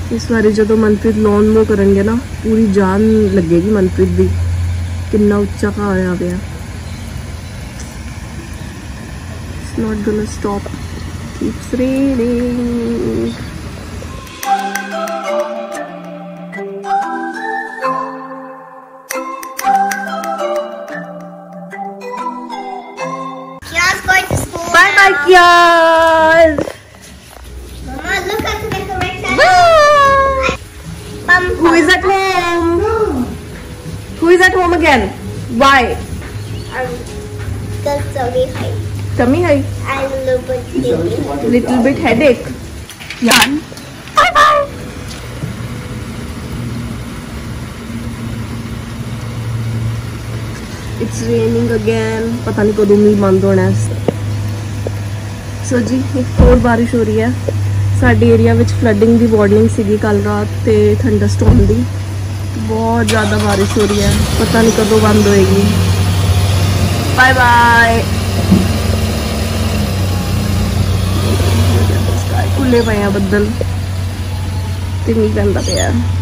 इस बार जो मनप्रीत लॉन मो करेंगे ना पूरी जान लगेगी मनप्रीत भी। कितना उच्चा घा होया पे। It's not gonna stop. Keeps raining. Kia's going to school. Bye bye, Kiaz. Mama, look at the correct. Who is at home? Who is at home again? Why? Because tummy high. Tummy high. I'm a little bit sleepy. Little bit headache. Yan. Bye bye. It's raining again. पता नहीं कਦੋਂ ਮੀਂਹ ਬੰਦ ਹੋਣਾ ਹੈ। ਸੋ ਜੀ ਇੱਕ ਹੋਰ ਬਾਰਿਸ਼ ਹੋ ਰਹੀ ਹੈ। ਸਾਡੇ ਏਰੀਆ ਵਿੱਚ ਫਲੱਡਿੰਗ ਦੀ ਵਾਰਨਿੰਗ ਸੀਗੀ ਕੱਲ ਰਾਤ ਤੇ ਥੰਡਰਸਟॉर्म ਦੀ। बहुत ज़्यादा बारिश हो रही है, पता नहीं कदों बंद होएगी। Bye bye. खुले पे हैं बदल ते नहीं पैंदा पिया।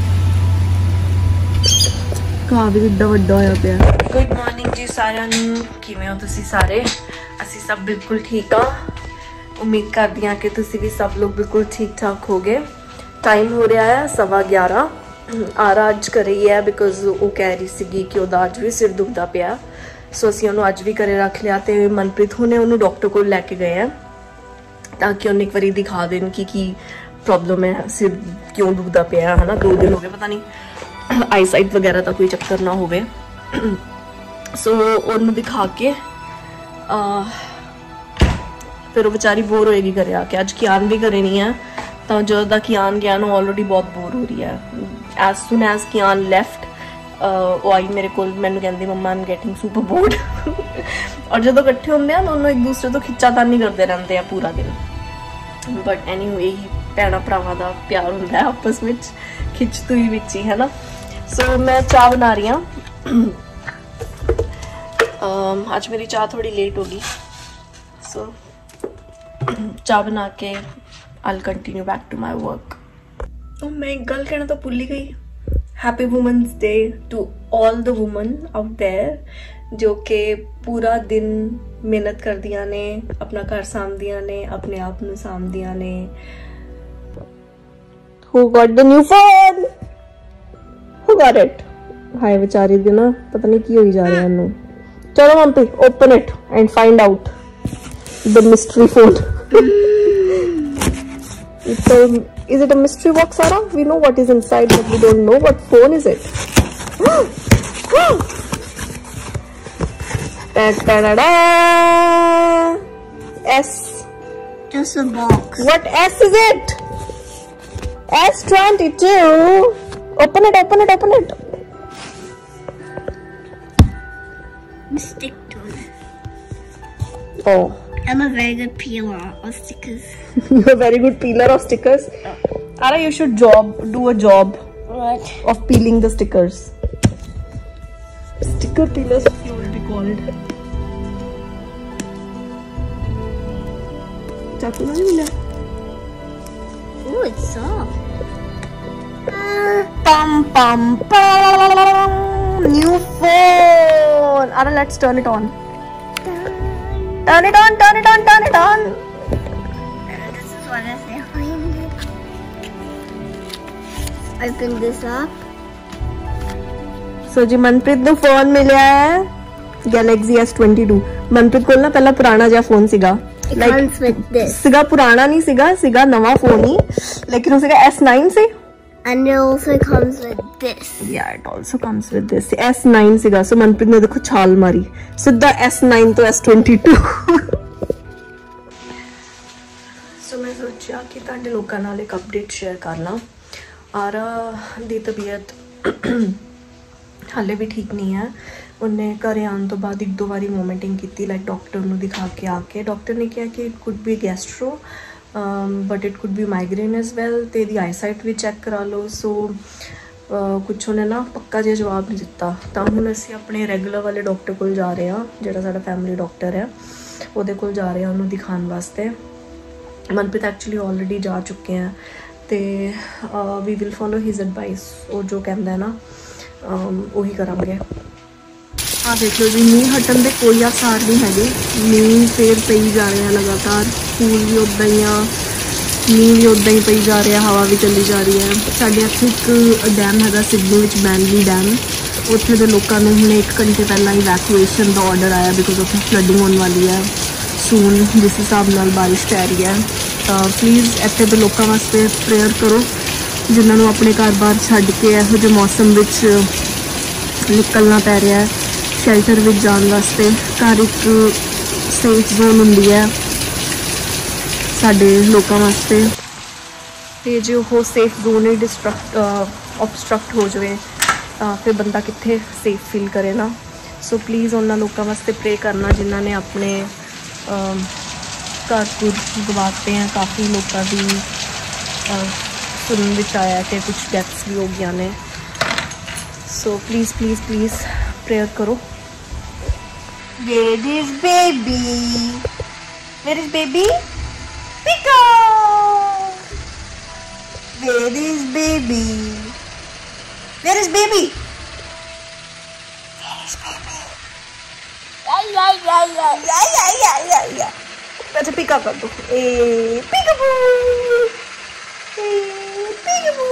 घाह भी किड्डा वड्डा होया पिया। गुड मॉर्निंग जी सारिਆਂ ਨੂੰ, किवें हो तुसीं सारे? असीं सब बिल्कुल ठीक हाँ। उम्मीद करदी हां कि तुसीं भी सब लोग बिल्कुल ठीक ठाक हो गए। टाइम हो रहा है 11:15। आरा अज घरे ही है बिकॉज वो कह रही सी कि वह अज भी सिर दुखता पिया। सो असीं उन्होंने अज भी घरे रख लिया। तो मनप्रीत हुणे उन्होंने डॉक्टर को लैके गए हैं ताकि उन्हें एक बारी दिखा देन कि प्रॉब्लम है, सिर क्यों दुखता पिया है ना। 2 दिन हो गए, पता नहीं आई साइट वगैरह का कोई चक्कर ना हो। सो उन्होंने दिखा के फिर वो बेचारी बोर होएगी घरे आके। अज कियान भी घरे नहीं है तो जो कियान गया ना ऑलरेडी बहुत बोर हो रही है। As soon as Kian left वो आई मेरे को, मैंने कहती मम्मा I am getting super bored. और जो इकट्ठे होंगे हैं दोनों एक दूसरे तो खिच्चातानी करते रहते हैं पूरा दिन। बट एनी वे ही भैन भरावां दा प्यार होंदा है आपस में, खिचतुई विच ही है ना। सो मैं चाह बना रही हूँ। आज मेरी चाह थोड़ी लेट होगी। सो चाह बना के I'll continue back to my work. तो मैं एक गल कहना तो भूल ही गई। Happy women's day to all the women out there जो कि पूरा दिन मेहनत करदियां ने, अपना घर सामदियां ने, अपने आप नूं सामदियां ने। Who got the new phone? Who got it? हाय बेचारी दी ना पता नहीं की होई जा रहा है इन्नू। चलो मम्मी open it and find out the mystery phone. So, is it a mystery box, Sarah? We know what is inside, but we don't know what phone is it. S. Just a box. What S is it? S22. Open it, open it, open it. Stick to it. Oh. I'm a very good peeler of stickers. You're a very good peeler of stickers. Ara, you should do a job. What? Of peeling the stickers. Sticker peelers you will be called. Chaku nahi mila. Oh, it's soft. Pum pum pum. New phone. Ara, let's turn it on. Turn it on, turn it on, turn it on. This is what I say. Open this up. So ji Manpreet ਨੂੰ phone मिला है Galaxy S22। Manpreet ਕੋਲ ਨਾ ਪਹਿਲਾਂ ਪੁਰਾਣਾ ਜਿਹਾ phone ਸੀਗਾ। It comes with this. ਸੀਗਾ ਪੁਰਾਣਾ ਨਹੀਂ ਸੀਗਾ ਨਵਾਂ ਫੋਨ ਹੀ, ਲੇਕਿਨ ਉਹ ਸੀਗਾ S9 C. And it also comes with this. Yeah, it also comes with this. S9 ਸੀਗਾ। ਸੋ ਮਨਪ੍ਰੀਤ ਨੇ ਦੇਖੋ ਛਾਲ ਮਾਰੀ ਸਿੱਧਾ S9 ਤੋਂ S22। ਸੋ ਮੈਂ ਸੋਚਿਆ ਕਿ ਤੁਹਾਡੇ ਲੋਕਾਂ ਨਾਲ ਇੱਕ ਅਪਡੇਟ ਸ਼ੇਅਰ ਕਰ ਲਾਂ। ਆਰਾ ਦੀ ਤਬੀਅਤ ਹਾਲੇ ਵੀ ਠੀਕ ਨਹੀਂ ਹੈ। ਉਹਨੇ ਘਰੇ ਆਉਣ ਤੋਂ ਬਾਅਦ 1-2 ਵਾਰੀ ਵੋਮਿਟਿੰਗ ਕੀਤੀ, ਲਾਈਕ ਡਾਕਟਰ ਨੂੰ ਦਿਖਾ ਕੇ ਆ ਕੇ ਡਾਕਟਰ ਨੇ ਕਿਹਾ ਕਿ it could be gastro but it could be migraine as well. तो यदी आईसाइट भी चैक करा लो। सो कुछ उन्हें ना पक्का जिहा जवाब नहीं दिता। तो हुण असीं अपने रैगूलर वाले डॉक्टर कोल जा रहे हैं, जिहड़ा साडा फैमिली डॉक्टर है उहदे कोल जा रहे हैं उन्होंने दिखाने वास्ते। मनप्रीत एक्चुअली ऑलरेडी जा चुके हैं ਤੇ we will follow his advice. ਉਹ ਜੋ ਕਹਿੰਦਾ ਹੈ ਨਾ ਉਹੀ ਕਰਾਂਗੇ। ਆ ਦੇਖ ਲਓ ਜੀ, ਮੀਂਹ ਹਟਣ ਦੇ ਕੋਈ ਆਸਾਰ ਨਹੀਂ ਹੈਗੇ। ਮੀਂਹ ਫੇਰ ਪਈ ਜਾ ਰਿਹਾ ਲਗਾਤਾਰ, ਸਕੂਲ ਵੀ ਉੱਦਾਂ ਹੀ ਆ, ਮੀਂਹ ਵੀ ਉੱਦਾਂ ਹੀ ਪਈ ਜਾ ਰਿਹਾ, ਹਵਾ ਵੀ ਚੱਲੀ ਜਾ ਰਹੀ ਹੈ। ਸਾਡੇ ਇੱਥੇ ਇੱਕ ਡੈਮ ਹੈਗਾ ਸਿਡਨੀ ਵਿੱਚ, ਬੈਨਲੀ ਡੈਮ। ਉੱਥੇ ਦੇ ਲੋਕਾਂ ਨੂੰ ਹੁਣ 1 ਘੰਟੇ ਪਹਿਲਾਂ ਇਵੈਕੂਏਸ਼ਨ ਦਾ ਆਰਡਰ ਆਇਆ ਬਿਕੋਜ਼ ਉੱਥੇ ਫਲੱਡਿੰਗ ਹੋਣ ਵਾਲੀ ਹੈ ਸੂਨ, ਜਿਸ ਹਿਸਾਬ ਨਾਲ ਬਾਰਿਸ਼ ਪੈ ਰਹੀ ਹੈ। ਤਾਂ ਪਲੀਜ਼ ਇੱਥੇ ਦੇ ਲੋਕਾਂ ਵਾਸਤੇ ਪ੍ਰੇਅਰ ਕਰੋ ਜਿਨ੍ਹਾਂ ਨੂੰ ਆਪਣੇ ਘਰ-ਬਾਰ ਛੱਡ ਕੇ ਇਹੋ ਜਿਹੇ ਮੌਸਮ ਵਿੱਚ ਨਿਕਲਣਾ ਪੈ ਰਿਹਾ ਹੈ ਸ਼ੈਲਟਰ ਵਿੱਚ ਜਾਣ ਵਾਸਤੇ। ਘਰ ਇੱਕ ਸੇਫ ਜ਼ੋਨ ਹੁੰਦੀ ਹੈ ਸਾਡੇ ਲੋਕਾਂ ਵਾਸਤੇ, ਤੇ ਜੇ ਉਹ ਸੇਫ ਜ਼ੋਨ ਹੀ obstruct ਹੋ ਜਾਵੇ ਤਾਂ ਫਿਰ ਬੰਦਾ ਕਿੱਥੇ ਸੇਫ ਫੀਲ ਕਰੇ ਨਾ। ਸੋ ਪਲੀਜ਼ ਉਹਨਾਂ ਲੋਕਾਂ ਵਾਸਤੇ ਪ੍ਰੇ ਕਰਨਾ ਜਿਨ੍ਹਾਂ ਨੇ ਆਪਣੇ ਘਰ ਗਵਾਤੇ हैं। ਕਾਫੀ ਲੋਕਾਂ ਦੀ ਸੁਣਨ ਵਿੱਚ ਆਇਆ ਕਿ ਕੁਝ ਡੈਥਸ ਵੀ ਹੋ ਗਈਆਂ ਨੇ। So please please please prayer ਕਰੋ। Where is baby? Where is baby? Pika! Where is baby? Where is baby? Where is baby? या। अच्छा पिका कर दो। ए पिकाबू, ए पिकाबू,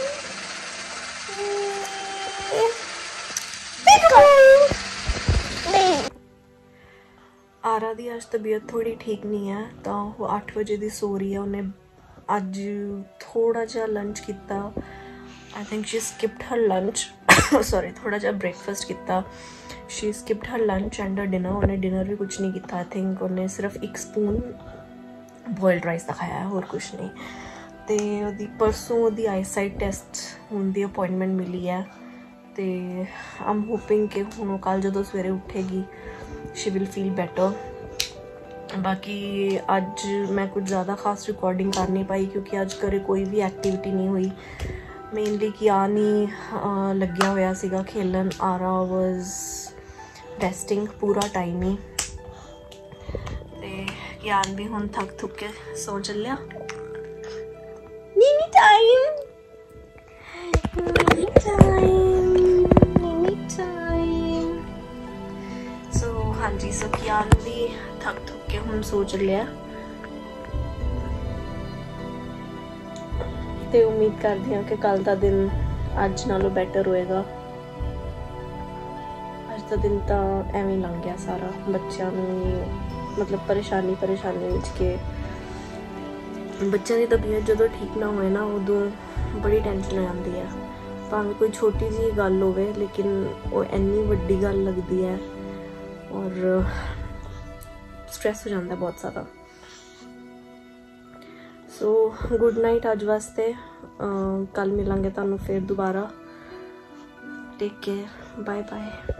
आरा दी आज तबीयत थोड़ी ठीक नहीं है, तो वो 8 बजे दी सो रही है। उन्हें अज थोड़ा जा लंच किया, I think she skipped her lunch sorry थोड़ा जा ब्रेकफास्ट किया। She skipped her lunch and dinner. उन्हें डिनर भी कुछ नहीं किया। आई थिंक उन्हें सिर्फ 1 स्पून बॉयल्ड राइस का खाया है, और कुछ नहीं। तो ਉਹਦੀ परसों ਉਹਦੀ आईसाइट टेस्ट होने की अपॉइंटमेंट मिली है, तो आई एम होपिंग कि ਹੁਣ ਕੱਲ ਜਦੋਂ ਸਵੇਰੇ ਉੱਠੇਗੀ शी विल फील बेटर। बाकी अज मैं कुछ ज़्यादा खास रिकॉर्डिंग कर नहीं पाई क्योंकि अज घरे कोई भी एक्टिविटी नहीं हुई। मेनली कियान ही लग्या होया सीगा खेलन। आरा वाज रेस्टिंग पूरा टाइम ही, ते कियान भी हुण थक थुक के सो चलिया। नीनी टाइम, नीनी टाइम, नीनी टाइम। सो हाँ जी, सो कियान भी थक थुक के हुण सो चलिया, ते उम्मीद करदी हां कि कल दा दिन अज नालों बेटर होएगा। अज दा दिन तो एवें लंघ गया सारा, बच्चों मतलब परेशानी विच के बच्चों की तबीयत जो ठीक ना होए ना उदों बड़ी टेंशन हो जाती है। भावें कोई छोटी जी गल होवे लेकिन वो इन्नी वड्डी गल लगती है और स्ट्रेस हो जाता है बहुत ज़्यादा। सो गुड नाइट अज वास्ते। कल मिलांगे तुहानूं फिर दोबारा। Take care, bye bye.